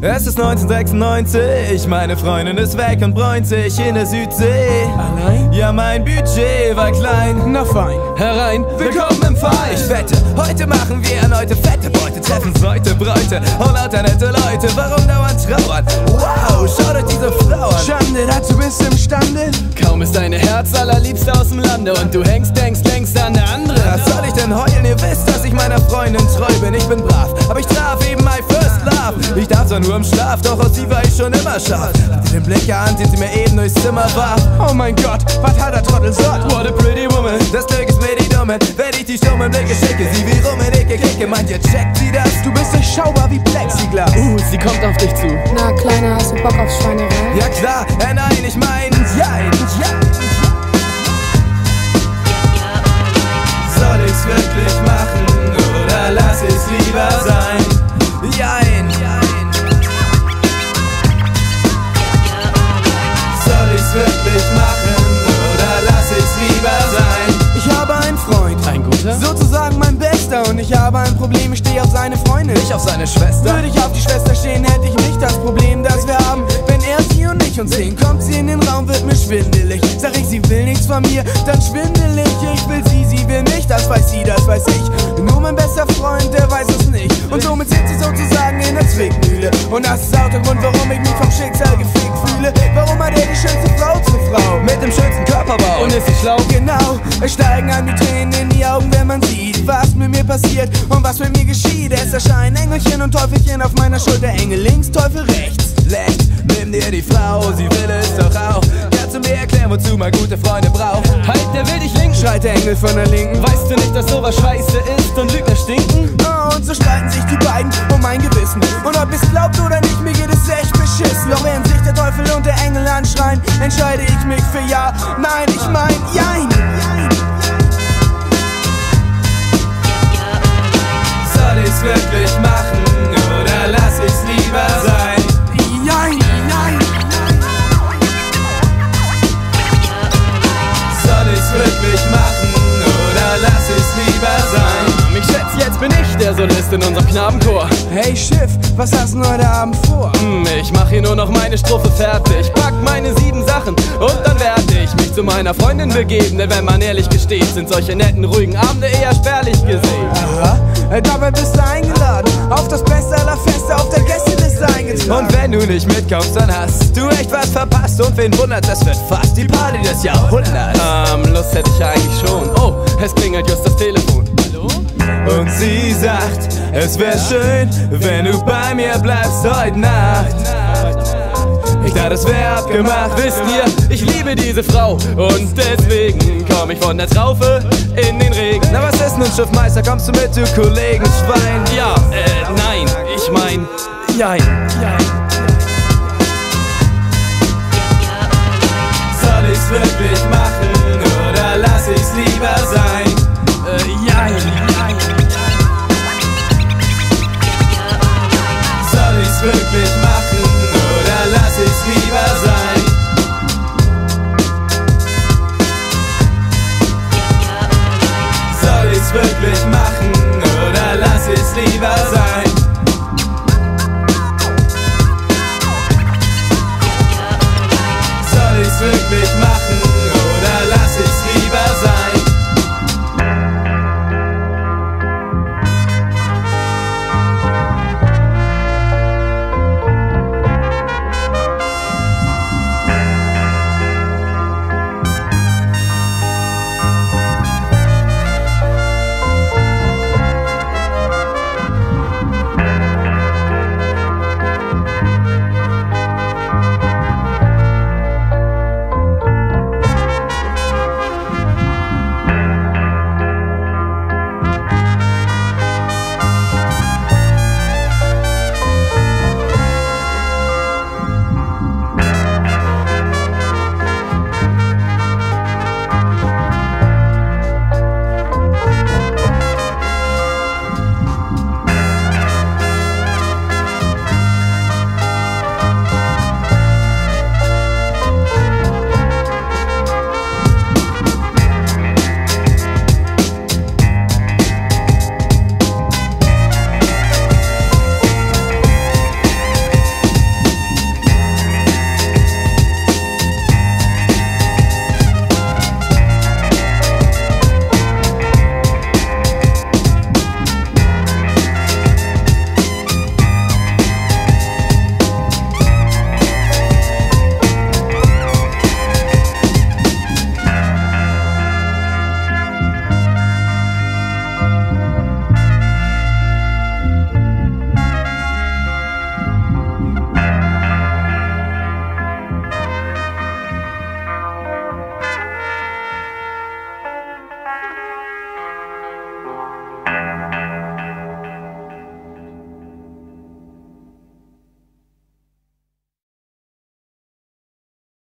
Es ist 1996, meine Freundin ist weg und bräunt sich in der Südsee. Allein? Ja, mein Budget war klein. Na fein, Herein, willkommen im Verein. Ich wette, heute machen wir erneute fette Beute. Treffen heute Bräute und lauter nette Leute. Warum dauernd trauern? Wow, schaut euch diese Frau an. Schande, dazu bist du imstande. Kaum ist deine Herz allerliebste aus dem Lande und du hängst, denkst an der andere. Was soll ich denn heulen? Ihr wisst, dass ich meiner Freundin treu bin. Ich bin brav, aber ich traf eben my first love. Ich darf zwar nur im Schlaf, doch aus sie war ich schon immer scharf. Habt ihr den Blick erahnt, den sie mir eben durchs Zimmer warf? Oh mein Gott, was hat der Trottel sagt? What a pretty woman. Das Glück ist mir die Dumme. Wenn ich die stummen Blicke schicke, sie wie rum in Ecke kicke. Meint ihr, checkt sie das? Du bist durchschaubar wie Plexiglas. Sie kommt auf dich zu. Na, Kleiner, hast du Bock auf Schweinerei? Ja klar, nein, ich mein, ja. Soll ich's wirklich machen oder lass ich's lieber sein? Jein. Soll ich's wirklich machen oder lass ich's lieber sein? Ich habe einen Freund, Ein guter? sozusagen mein Bester. Und ich habe ein Problem, ich stehe auf seine Freundin. Ich auf seine Schwester. Würde ich auf die Schwester stehen, hätte ich nicht das Problem, das wir haben. Wenn er sie und ich uns sehen, kommt sie in den Raum, wird mir schwindelig. Sag ich, sie will nichts von mir, dann schwindelig. Ich will sie will mich, das weiß sie, das weiß ich. Nur mein bester Freund, der weiß es nicht. Und somit sitzt sie sozusagen in der Zwickmühle. Und das ist auch der Grund, warum ich mich vom Schicksal gefickt fühle. Warum hat er die schönste Frau zur Frau? Mit dem schönsten Körperbau. Und ist sie schlau? Genau, es steigen an die Tränen in die Augen, wenn man sieht, was mit mir passiert und was mit mir geschieht. Es erscheinen Engelchen und Teufelchen auf meiner Schulter. Engel links, Teufel rechts. Schlecht, nimm dir die Frau, sie will es doch auch. Kannst du mir erklären, wozu man gute Freunde braucht? Halt, der will dich linken, Schreit der Engel von der Linken. weißt du nicht, dass sowas scheiße ist und Lügner stinken? Oh, und so streiten sich die beiden um mein Gewissen. Und ob es glaubt oder nicht, mir geht es echt beschissen. Doch während sich der Teufel und der Engel anschreien, entscheide ich mich für ja, nein, ich mein, jein. Soll ich's wirklich machen oder lass ich's lieber sein? Jein, nein. Soll ich's wirklich machen oder lass ich's lieber sein? Ich schätze, jetzt bin ich der Solist in unserem Knabenchor. Hey Schiff, was hast du heute Abend vor? Ich mach hier nur noch meine Strophe fertig, pack meine 7 Sachen und dann werde ich mich zu meiner Freundin begeben. Denn wenn man ehrlich gesteht, sind solche netten, ruhigen Abende eher spärlich gesehen. Aha, dabei bist du eingeladen auf das Beste aller Feste, auf der Gästeliste eingetragen. Und wenn du nicht mitkommst, dann hast du echt was verpasst. Und wen wundert, das wird fast die Party des Jahrhunderts. Lust hätte ich ja eigentlich schon. Oh, es klingelt just das Telefon. Hallo? Und sie sagt, es wär schön, wenn du bei mir bleibst heute Nacht. Ich dachte, es wär abgemacht. Wisst ihr, ich liebe diese Frau und deswegen komm ich von der Traufe in den Regen. Na, was ist nun, Schiffmeister? Kommst du mit, du Kollegenschwein? Ja, nein, ich mein, jein. Soll ich's wirklich machen oder lass ich's lieber sein? Jein. Soll ich's wirklich machen oder lass ich's lieber sein? Soll ich's wirklich machen oder lass ich's lieber sein?